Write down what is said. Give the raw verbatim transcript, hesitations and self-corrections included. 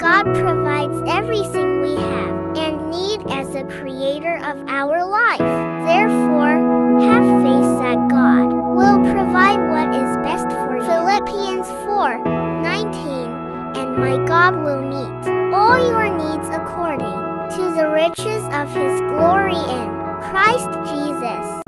God provides everything we have and need as the creator of our life. Therefore, have faith that God will provide what is best for you. Philippians four nineteen. And my God will meet all your needs according to the riches of his glory in Christ Jesus.